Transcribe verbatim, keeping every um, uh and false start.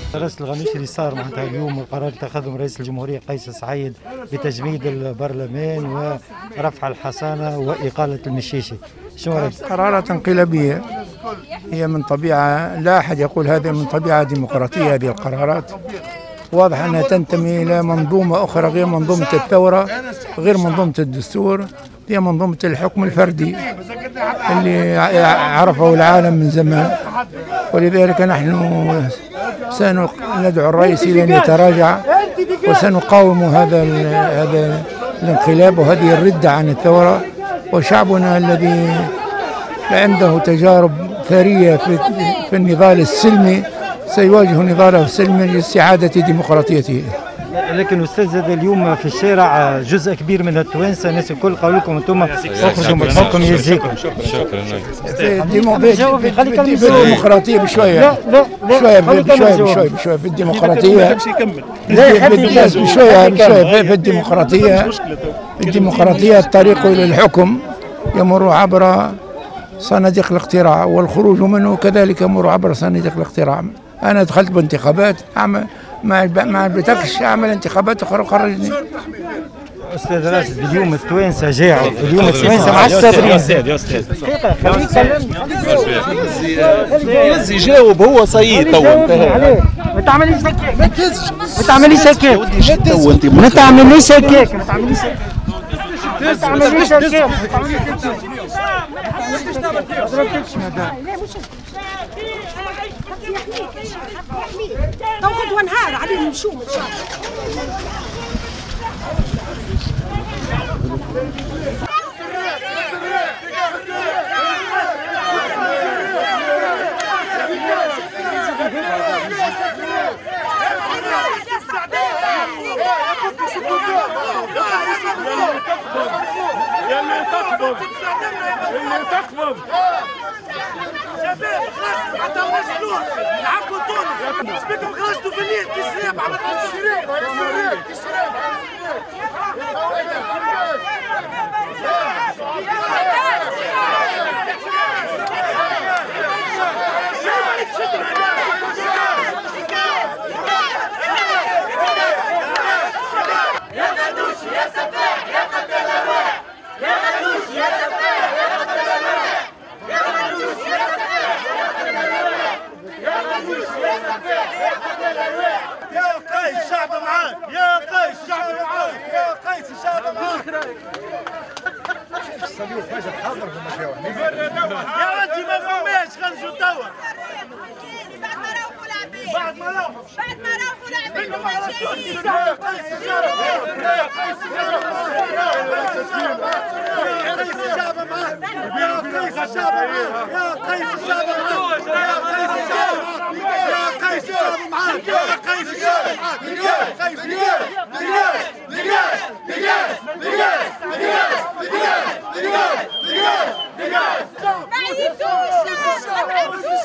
دراسة الغنوشي اللي صار معناتها اليوم القرار اللي اتخذه رئيس الجمهورية قيس سعيد بتجميد البرلمان ورفع الحصانة وإقالة المشيشي، شو رأيك؟ قرارات انقلابية، هي من طبيعة، لا أحد يقول هذا من طبيعة ديمقراطية. هذه القرارات واضح أنها تنتمي إلى منظومة أخرى غير منظومة الثورة، غير منظومة الدستور، هي منظومة الحكم الفردي اللي عرفه العالم من زمان. ولذلك نحن سندعو الرئيس إلى أن يتراجع، وسنقاوم هذا هذا الانقلاب وهذه الردة عن الثورة. وشعبنا الذي عنده تجارب ثرية في, في النضال السلمي سيواجه نضاله السلمي لاستعادة ديمقراطيته. لكن أستاذ اليوم في الشارع جزء كبير من التوانسة الناس الكل قالوا لكم أنتم اخرجوا من الحكم يجزيكم. شكرا. في الديمقراطية بشوية لا لا بشوية بشوية بشوية بشوية في الديمقراطية بشوية بشوية في الديمقراطية الديمقراطية الطريق إلى الحكم يمر عبر صناديق الاقتراع، والخروج منه كذلك يمر عبر صناديق الاقتراع. أنا دخلت بانتخابات أعمل ما ما عجبتكش أعمل انتخابات أخرى وخرجني. أستاذ راشد اليوم التوانسة جاعوا، اليوم التوانسة معصبين. يا أستاذ يا أستاذ يزي جاوب هو صيد تو انتهى. ما تعمليش هكاك، ما تهزش، ما تعمليش هكاك، ما تعمليش هكاك، ما تعمليش هكاك، ما تعمليش هكاك، تو غدوة نهار عليهم نشوف ان شاء اللي تقبض اللي تقبض شباب خلاص ما عطاوناش فلوس نعبوا تونس شبيكم خرجتوا في الليل كي الشراب على الشراب كي الشراب يا غنوش يا سفاح يا قتل الارواح يا غنوش يا سفاح يا قتل الارواح يا غنوش يا سفاح يا قتل الارواح يا غنوش يا سفاح يا قتل الارواح يا قيس الشعب معاك يا قيس الشعب معاك يا قيس الشعب معاك يا انت ما فماش خرجوا توا بعد ما روحوا بعد ما روحوا العباد يا قيس الشعب يا قيس الشعب معاك يا قيس الشعب معاك يا قيس الشعب معاك يا قيس الشعب يا قيس الشعب معاك يا قيس الشعب معاك رجال قيس رجال رجال رجال رجال رجال رجال رجال رجال رجال رجال ما يدوش